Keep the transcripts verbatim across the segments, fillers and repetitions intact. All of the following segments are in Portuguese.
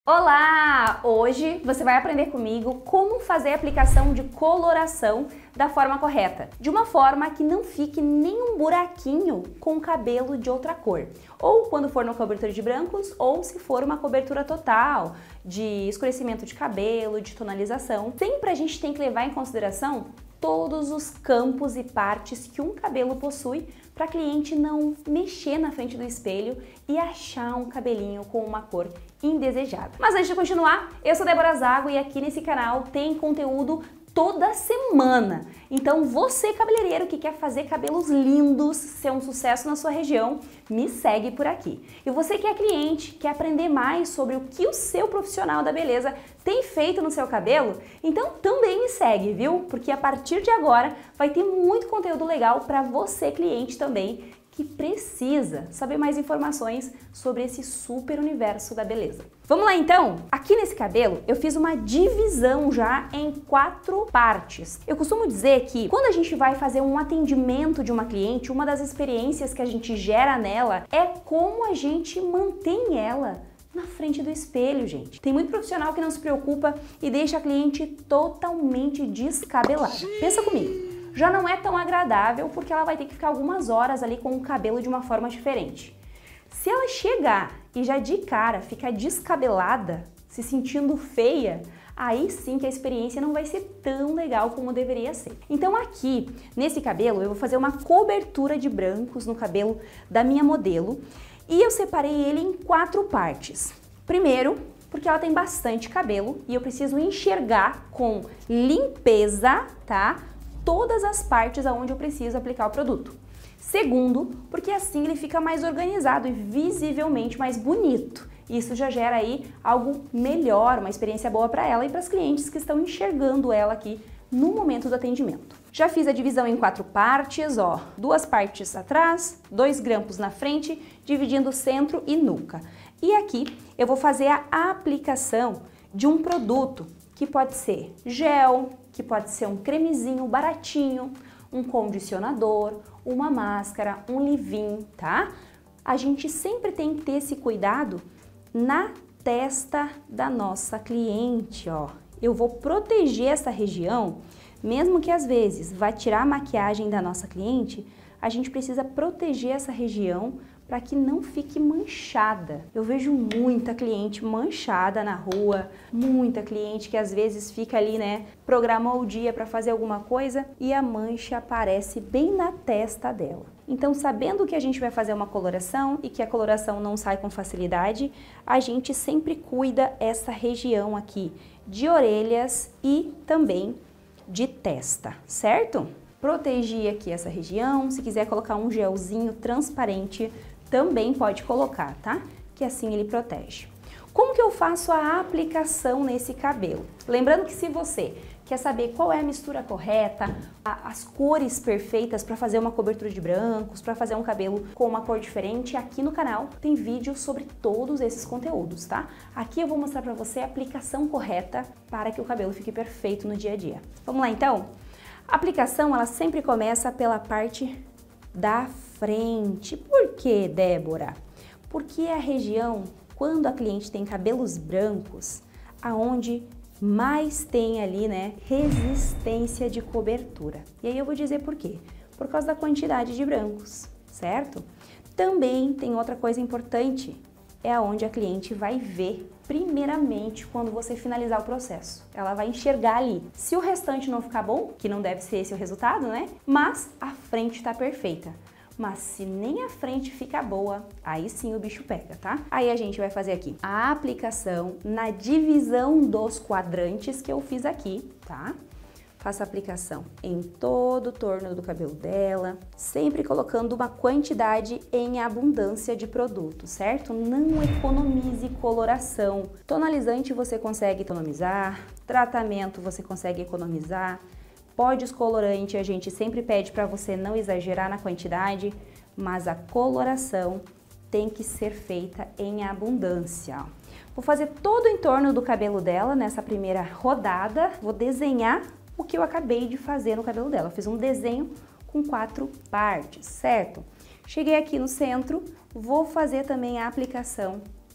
Olá! Hoje você vai aprender comigo como fazer a aplicação de coloração da forma correta, de uma forma que não fique nenhum buraquinho com o cabelo de outra cor, ou quando for uma cobertura de brancos, ou se for uma cobertura total, de escurecimento de cabelo, de tonalização. Sempre a gente tem que levar em consideração todos os campos e partes que um cabelo possui para a cliente não mexer na frente do espelho e achar um cabelinho com uma cor indesejada. Mas antes de continuar, eu sou Débora Zago e aqui nesse canal tem conteúdo toda semana. Então você, cabeleireiro que quer fazer cabelos lindos, ser um sucesso na sua região, me segue por aqui. E você que é cliente, quer aprender mais sobre o que o seu profissional da beleza tem feito no seu cabelo, então também me segue, viu? Porque a partir de agora vai ter muito conteúdo legal para você, cliente também, que precisa saber mais informações sobre esse super universo da beleza. Vamos lá então? Aqui nesse cabelo eu fiz uma divisão já em quatro partes. Eu costumo dizer que quando a gente vai fazer um atendimento de uma cliente, uma das experiências que a gente gera nela é como a gente mantém ela na frente do espelho, gente. Tem muito profissional que não se preocupa e deixa a cliente totalmente descabelada. Pensa comigo. Já não é tão agradável porque ela vai ter que ficar algumas horas ali com o cabelo de uma forma diferente. Se ela chegar e já de cara ficar descabelada, se sentindo feia, aí sim que a experiência não vai ser tão legal como deveria ser. Então aqui, nesse cabelo, eu vou fazer uma cobertura de brancos no cabelo da minha modelo e eu separei ele em quatro partes. Primeiro, porque ela tem bastante cabelo e eu preciso enxergar com limpeza, tá? Todas as partes aonde eu preciso aplicar o produto. Segundo, porque assim ele fica mais organizado e visivelmente mais bonito. Isso já gera aí algo melhor, uma experiência boa para ela e para as clientes que estão enxergando ela aqui no momento do atendimento. Já fiz a divisão em quatro partes, ó, duas partes atrás, dois grampos na frente, dividindo o centro e nuca. E aqui eu vou fazer a aplicação de um produto que pode ser gel, que pode ser um cremezinho baratinho, um condicionador, uma máscara, um leave-in, tá? A gente sempre tem que ter esse cuidado na testa da nossa cliente, ó. Eu vou proteger essa região, mesmo que às vezes vá tirar a maquiagem da nossa cliente, a gente precisa proteger essa região para que não fique manchada. Eu vejo muita cliente manchada na rua, muita cliente que às vezes fica ali, né, programou o dia para fazer alguma coisa e a mancha aparece bem na testa dela. Então, sabendo que a gente vai fazer uma coloração e que a coloração não sai com facilidade, a gente sempre cuida essa região aqui de orelhas e também de testa, certo? Protegi aqui essa região, se quiser colocar um gelzinho transparente, também pode colocar, tá? Que assim ele protege. Como que eu faço a aplicação nesse cabelo? Lembrando que se você quer saber qual é a mistura correta, a, as cores perfeitas para fazer uma cobertura de brancos, para fazer um cabelo com uma cor diferente, aqui no canal tem vídeo sobre todos esses conteúdos, tá? Aqui eu vou mostrar para você a aplicação correta para que o cabelo fique perfeito no dia a dia. Vamos lá então? A aplicação, ela sempre começa pela parte da frente. Por que, Débora? Porque é a região, quando a cliente tem cabelos brancos, aonde mais tem ali, né, resistência de cobertura. E aí eu vou dizer por quê. Por causa da quantidade de brancos, certo? Também tem outra coisa importante, é aonde a cliente vai ver primeiramente quando você finalizar o processo. Ela vai enxergar ali. Se o restante não ficar bom, que não deve ser esse o resultado, né? Mas a frente tá perfeita. Mas se nem a frente fica boa, aí sim o bicho pega, tá? Aí a gente vai fazer aqui a aplicação na divisão dos quadrantes que eu fiz aqui, tá? Faço a aplicação em todo o torno do cabelo dela, sempre colocando uma quantidade em abundância de produto, certo? Não economize coloração. Tonalizante você consegue economizar, tratamento você consegue economizar, pó descolorante a gente sempre pede para você não exagerar na quantidade, mas a coloração tem que ser feita em abundância. Vou fazer todo o entorno do cabelo dela nessa primeira rodada, vou desenhar o que eu acabei de fazer no cabelo dela. Eu fiz um desenho com quatro partes, certo? Cheguei aqui no centro, vou fazer também a aplicação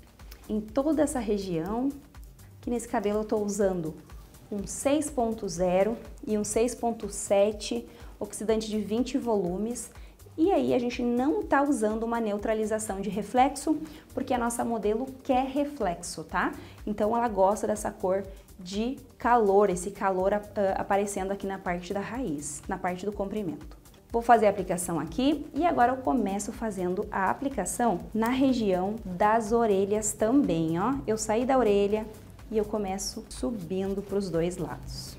em toda essa região. Aqui nesse cabelo eu tô usando um seis ponto zero e um seis ponto sete, oxidante de vinte volumes. E aí a gente não tá usando uma neutralização de reflexo, porque a nossa modelo quer reflexo, tá? Então ela gosta dessa cor de calor, esse calor uh, aparecendo aqui na parte da raiz, na parte do comprimento. Vou fazer a aplicação aqui e agora eu começo fazendo a aplicação na região das orelhas também, ó. Eu saí da orelha e eu começo subindo para os dois lados.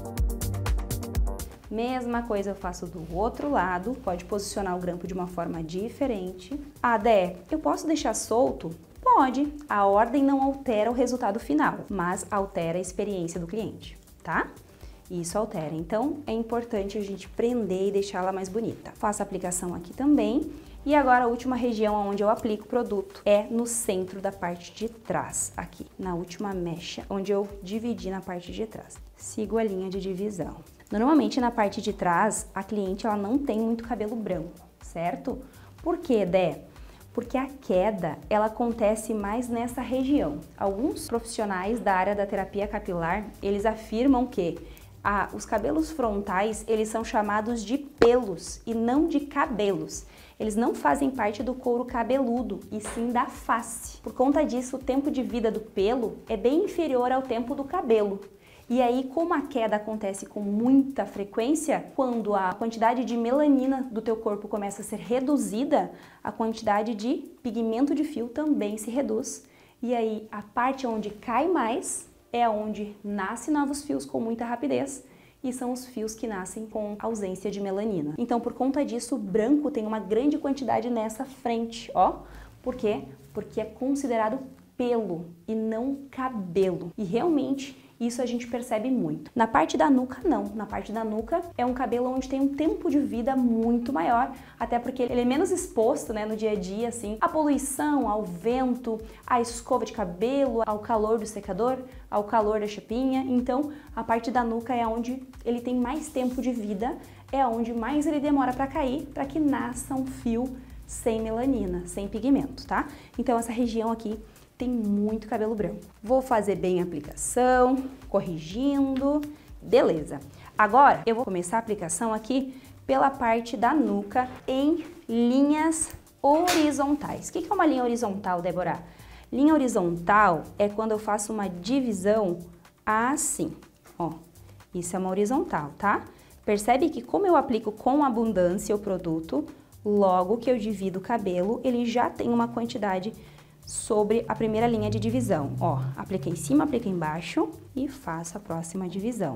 Mesma coisa eu faço do outro lado, pode posicionar o grampo de uma forma diferente. Ah, Dé, eu posso deixar solto? Pode, a ordem não altera o resultado final, mas altera a experiência do cliente, tá? Isso altera, então é importante a gente prender e deixá-la mais bonita. Faço a aplicação aqui também. E agora a última região onde eu aplico o produto é no centro da parte de trás, aqui, na última mecha, onde eu dividi na parte de trás. Sigo a linha de divisão. Normalmente na parte de trás, a cliente ela não tem muito cabelo branco, certo? Por quê, Dé? Porque a queda, ela acontece mais nessa região. Alguns profissionais da área da terapia capilar, eles afirmam que ah, os cabelos frontais, eles são chamados de pelos e não de cabelos. Eles não fazem parte do couro cabeludo, e sim da face. Por conta disso, o tempo de vida do pelo é bem inferior ao tempo do cabelo. E aí, como a queda acontece com muita frequência, quando a quantidade de melanina do teu corpo começa a ser reduzida, a quantidade de pigmento de fio também se reduz. E aí, a parte onde cai mais é onde nascem novos fios com muita rapidez, e são os fios que nascem com ausência de melanina. Então, por conta disso, o branco tem uma grande quantidade nessa frente, ó. Por quê? Porque é considerado pelo e não cabelo. E realmente, isso a gente percebe muito. Na parte da nuca, não. Na parte da nuca é um cabelo onde tem um tempo de vida muito maior, até porque ele é menos exposto, né, no dia a dia, assim, à poluição, ao vento, à escova de cabelo, ao calor do secador, ao calor da chapinha. Então, a parte da nuca é onde ele tem mais tempo de vida, é onde mais ele demora para cair, para que nasça um fio sem melanina, sem pigmento, tá? Então, essa região aqui tem muito cabelo branco. Vou fazer bem a aplicação, corrigindo, beleza. Agora eu vou começar a aplicação aqui pela parte da nuca em linhas horizontais. O que é uma linha horizontal, Débora? Linha horizontal é quando eu faço uma divisão assim, ó. Isso é uma horizontal, tá? Percebe que como eu aplico com abundância o produto, logo que eu divido o cabelo, ele já tem uma quantidade sobre a primeira linha de divisão. Ó, apliquei em cima, apliquei embaixo e faço a próxima divisão.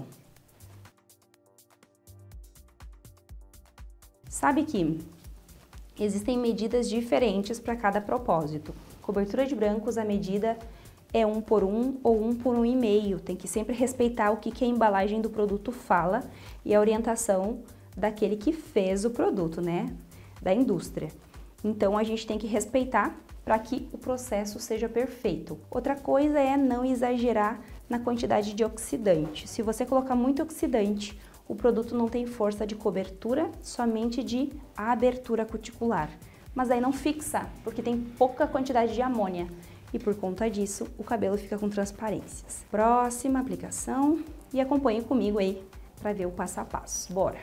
Sabe que existem medidas diferentes para cada propósito. Cobertura de brancos, a medida é um por um ou um por um e meio. Tem que sempre respeitar o que, que a embalagem do produto fala e a orientação daquele que fez o produto, né? Da indústria. Então a gente tem que respeitar para que o processo seja perfeito. Outra coisa é não exagerar na quantidade de oxidante. Se você colocar muito oxidante, o produto não tem força de cobertura, somente de abertura cuticular. Mas aí não fixa, porque tem pouca quantidade de amônia. E por conta disso, o cabelo fica com transparências. Próxima aplicação e acompanhe comigo aí para ver o passo a passo. Bora!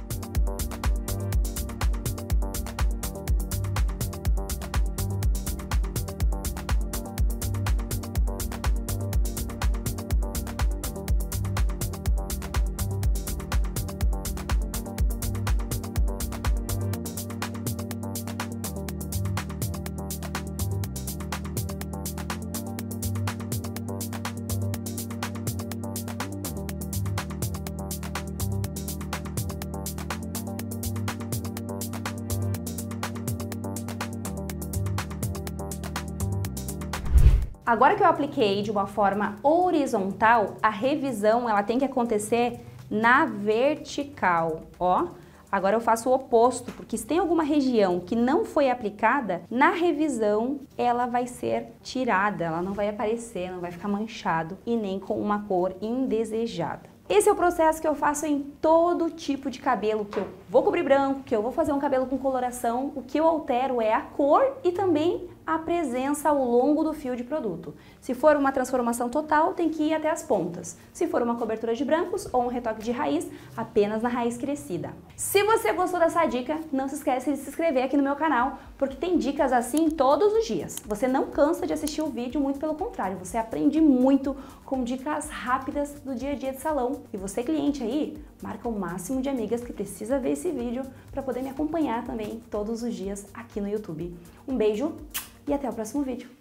Agora que eu apliquei de uma forma horizontal, a revisão ela tem que acontecer na vertical, ó. Agora eu faço o oposto, porque se tem alguma região que não foi aplicada, na revisão ela vai ser tirada, ela não vai aparecer, não vai ficar manchado e nem com uma cor indesejada. Esse é o processo que eu faço em todo tipo de cabelo, que eu vou cobrir branco, que eu vou fazer um cabelo com coloração. O que eu altero é a cor e também a presença ao longo do fio de produto. Se for uma transformação total, tem que ir até as pontas. Se for uma cobertura de brancos ou um retoque de raiz, apenas na raiz crescida. Se você gostou dessa dica, não se esqueça de se inscrever aqui no meu canal, porque tem dicas assim todos os dias. Você não cansa de assistir o vídeo, muito pelo contrário, você aprende muito com dicas rápidas do dia a dia de salão. E você, cliente aí, marca o máximo de amigas que precisa ver esse vídeo para poder me acompanhar também todos os dias aqui no YouTube. Um beijo e até o próximo vídeo.